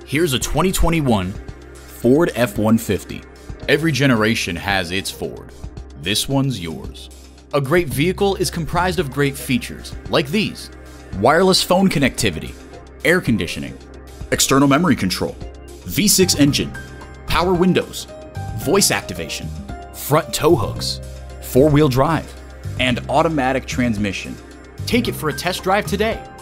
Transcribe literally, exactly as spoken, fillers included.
Here's a twenty twenty-one Ford F one fifty. Every generation has its Ford. This one's yours. A great vehicle is comprised of great features, like these: wireless phone connectivity, air conditioning, external memory control, V six engine, power windows, voice activation, front tow hooks, four-wheel drive, and automatic transmission. Take it for a test drive today.